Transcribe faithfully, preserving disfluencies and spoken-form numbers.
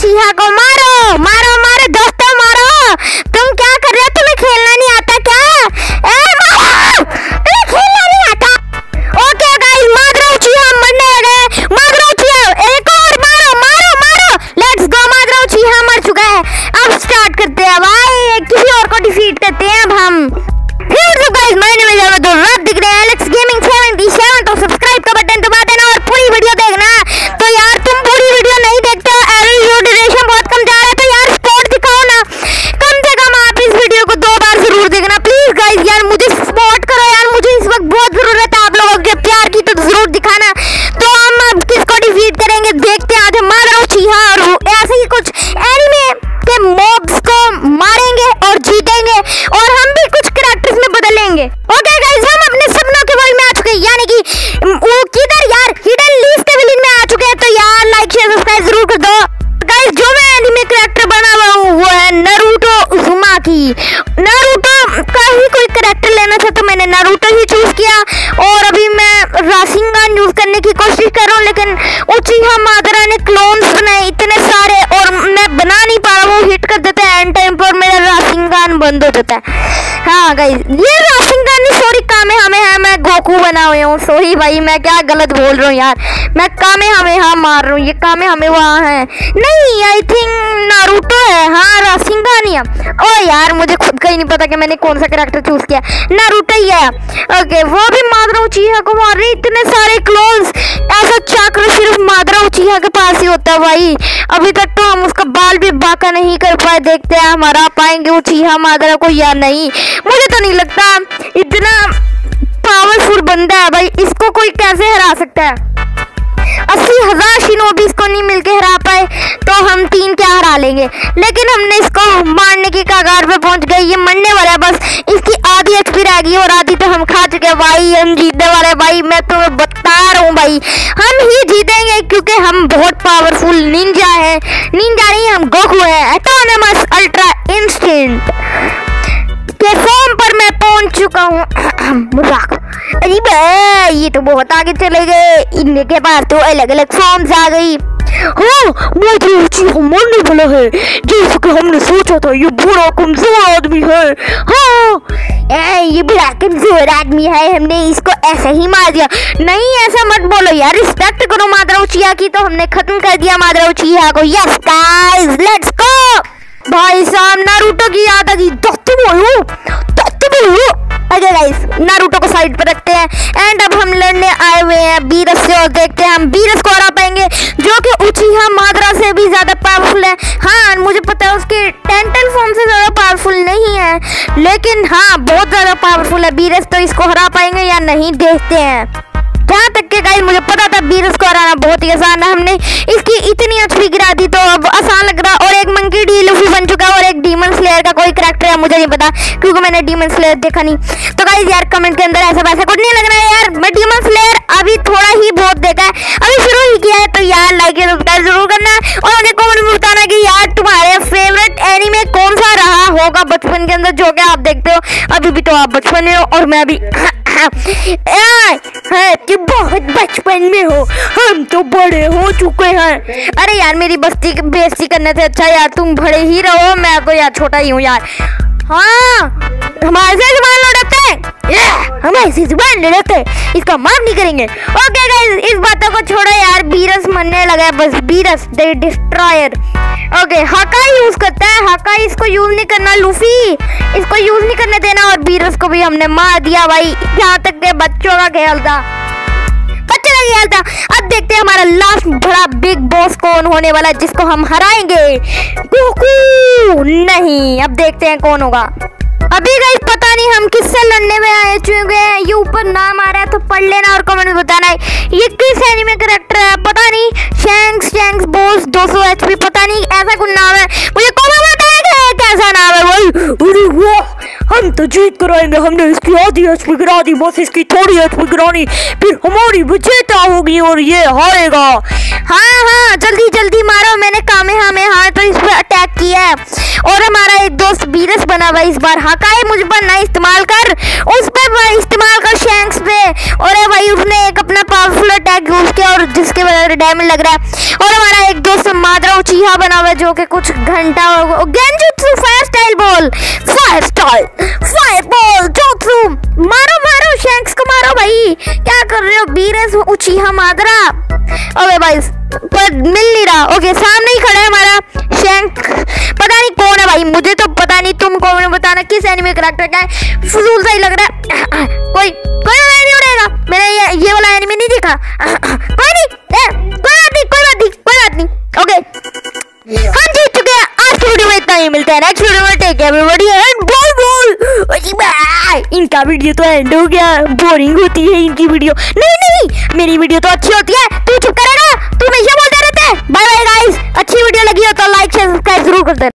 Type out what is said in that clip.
उचिहा को मारो मारो मारो दोस्तों मारो। तुम क्या कर रहे हो? तुम्हें खेलना नहीं आता क्या? ए मारो, तुम्हें खेलना नहीं आता। ओके गाइस, मारो उचिहा मरने लगे। मारो उचिहा, एक और मारो मारो मारो। लेट्स गो, मारो उचिहा मर चुका है। अब स्टार्ट करते हैं भाई, किसी और को डिफीट करते हैं अब हम। गाइस मेरे नाम है जावेद और आप देख रहे हैं एलेक्स गेमिंग सेवेंटी सेवन। तो सब्सक्राइब का बटन दबा देना और पूरी वीडियो देखना। तो यार तुम पूरी वीडियो नहीं देखते हो, एवरेज ड्यूरेशन बहुत कम जा रहा है, तो यार स्पॉट दिखाओ ना। कम से कम आप इस वीडियो को दो बार जरूर देखना प्लीज गाइस। यार मुझे सपोर्ट करो यार, मुझे इस वक्त बहुत जरूरत है आप लोगों के प्यार की, तो जरूर दिखाना। तो हम अब किसको डिफीट करेंगे देखते हैं। आज मारो उचिहा और ऐसे ही कुछ एनिमे के मॉब्स को मारेंगे और जीतेंगे और हम भी कुछ कैरेक्टर्स में बदलेंगे। ओके गाइस, हम अपने सपनों के वर्ल्ड में आ चुके हैं, यानी कि वो किधर यार हिडन लीफ के विलेन में आ चुके हैं। तो यार लाइक शेयर सब्सक्राइब जरूर कर दो गाइस। जो मैं एनिमे कैरेक्टर बना हुआ हूँ वो है नारुतो उज़ुमाकी। नारुतो का ही कोई कैरेक्टर लेना था तो मैंने नारुतो ही चूज किया और अभी मैं राशिंगान यूज करने की कोशिश कर रहा हूँ, लेकिन उचिहा मादरा ने क्लोन्स बनाए इतने सारे और मैं बना नहीं पा रहा। वो हिट कर देता है एंड टाइम पर, मेरा राशिंगान बंद हो जाता है। हाँ गाइस, ये राशिंगान नहीं, सॉरी कामेहामेहा, मैं गोकू बना हुआ हूँ। सॉरी भाई, मैं क्या गलत बोल रहा हूँ यार, मैं कामेहामेहा मार रहा हूँ। ये कामेहामेहा है नहीं, आई थिंक नारुतो है। हाँ राशिंगान ही है। ओ यार मुझे खुद का ही नहीं पता कि मैंने कौन सा कैरेक्टर चूज किया, नारुतो ही है। ओके, वो भी मादरा उचिहा को मार रही, इतने सारे क्लोन्स। ऐसा चक्र सिर्फ मादरा उचिहा के पास ही होता है भाई। अभी तक तो हम उसका बाल भी बाका नहीं कर पाए, देखते हैं हम हरा पाएंगे उचिहा मादरा को या नहीं। मुझे तो नहीं लगता, इतना पावरफुल बंदा है भाई, इसको कोई कैसे हरा सकता है। अस्सी हजार शिनोबी इसको नहीं मिलके हरा पाए तो हम तीन क्या हरा लेंगे। लेकिन हमने इसको मारने की कगार पे पहुंच गए, ये मरने वाला है, बस इसकी आधी एचपी रह गई और आधी तो हम खा चुके भाई। हम जीतने वाले भाई, मैं तुम्हें बता रहा हूँ भाई, हम ही जीतेंगे क्योंकि हम बहुत पावरफुल निंजा है। निंजा नहीं, हम गोकू है, ऑटोनमस अल्ट्रा इंस्टेंट के फॉर्म पर मैं पहुंच चुका हूँ। मजाक, अरे भाई ये तो बहुत आगे चले गए, इनके पास तो अलग अलग फॉर्म्स आ गई। हाँ मादरा उचिहा मरने वाला है, जैसे कि हमने सोचा था। ये बुरा कमजोर आदमी है। हाँ ए, ये बुरा कमजोर आदमी है, हमने इसको ऐसे ही मार दिया। नहीं ऐसा मत बोलो यार, रिस्पेक्ट करो मादरा उचिहा की। तो हमने खत्म कर दिया मादरा उचिहा को। Yes guys, let's go. भाई साहब नारुतो की याद आ गई, दत्त बोलो दत्त बोलो। ओके गाइस, नारुतो को साइड पर रखते हैं एंड अब हम लड़ने आए हुए हैं बीरस से और देखते हैं हम बीरस को हरा पाएंगे, जो कि उचिहा मादरा से भी ज्यादा पावरफुल है। हाँ मुझे पता है उसके टेंटल फॉर्म से ज्यादा पावरफुल नहीं है, लेकिन हाँ बहुत ज्यादा पावरफुल है बीरस। तो इसको हरा पाएंगे या नहीं देखते हैं। जहाँ तक के गाइस मुझे पता था बीरस को हराना बहुत ही आसान है, हमने इसकी इतनी एचपी गिरा दी तो अब आसान लग रहा। और एक मंकी डी लूफी बन चुका है और एक डीमन स्लेयर का कोई कैरेक्टर है मुझे नहीं पता क्योंकि मैंने डीमन स्लेयर देखा नहीं। तो गाइस यार कमेंट के अंदर ऐसा वैसा कुछ नहीं लगना है यार, मैं डीमन स्लेयर अभी थोड़ा ही बहुत देखा है, अभी शुरू ही किया है। तो यार लाइक सब्सक्राइब जरूर करना और मुझे कमेंट में बताना कि यार तुम्हारे फेवरेट एनिमे कौन सा रहा होगा बचपन के अंदर, जो कि आप देखते हो। अभी भी तो आप बचपन में हो और मैं भी है कि बहुत बचपन में हो, हम तो बड़े हो चुके हैं। अरे यार मेरी बस्ती की बेइज्जती करने से अच्छा यार तुम बड़े ही रहो, मैं तो यार छोटा ही हूँ यार। हाँ हमारे से जुबान लड़ते हैं, हमारे से जुबान लड़ते हैं, इसका माफ नहीं करेंगे। ओके गाइस, इस बातों को छोड़ो यार, बीरस मरने लगा है बस, Beerus the destroyer. Okay Hakai use करता है, हाकाई इसको यूज नहीं करना, लूफी इसको यूज नहीं करने देना। और बीरस को भी हमने मार दिया भाई, यहाँ तक के बच्चों का खेल था, बच्चों का खेल था। अब देखते हैं हमारा लास्ट बड़ा बिग बॉस कौन होने वाला है जिसको हम हराएंगे। गोकू नहीं, अब देखते हैं कौन होगा। अभी गाइस पता नहीं हम किससे लड़ने में आए चुके हैं, ये ऊपर नाम आ रहा है तो पढ़ लेना और कमेंट में बताना है ये किस एनिमे कैरेक्टर है। पता नहीं, शैंक्स शैंक्स बॉस दो सौ एचपी, पता नहीं ऐसा कुछ नाम है, मुझे कमेंट में बताएगा कैसा नाम है भाई। अरे वाह, हम तो जीत कर आएंगे, हमने इसकी आधी एचपी गिरा दी, बस इसकी थोड़ी एचपी गिरानी, फिर हमारी विजेता होगी और ये हारेगा। हाँ हाँ जल्दी जल्दी मारो, मैंने कामेहामेहा तो इस पर अटैक किया है और हमारा एक दोस्त बीरस बना हुआ इस बार। हाकाई मुझ पर ना इस्तेमाल कर, उस पर इस्तेमाल कर शैंक्स पे। और भाई उसने एक अपना पावरफुल अटैक लैग उसके और जिसके वजह से डैमेज लग रहा है। और हमारा एक दोस्त मादरा उचीहा बना हुआ है जो कि कुछ घंटा genjutsu fire style ball fire style fireball jutsu मारो मारो शैंक्स को मारो भाई, क्या कर रहे हो बीरेस उचीहा मादरा। ओके भाई पर मिल नहीं रहा। ओके सामने ही खड़ा है हमारा शैंक, पता नहीं कौन है भाई, मुझे तो पता नहीं, तुम कौन बताना किस एनिमे कैरेक्टर का है। फजूल सा ही लग रहा है। कोई कोई नहीं उड़ेगा, मैंने ये, ये वाला एनिमे नहीं देखा। कोई नहीं ए, कोई बात नहीं कोई बात नहीं कोई बात नहीं। ओके हम जीत चुके हैं। आज की वीडियो में इतना ही, मिलते हैं नेक्स्ट वीडियो में। Take care everybody and bye bye. इनका वीडियो तो एंड हो गया, बोरिंग होती है इनकी वीडियो। नहीं नहीं मेरी वीडियो तो अच्छी होती है, तू चुप करेगा, तू हमेशा बोलते रहते हैं। बाय बाय गाइस, अच्छी वीडियो लगी हो तो लाइक शेयर सब्सक्राइब जरूर कर देना।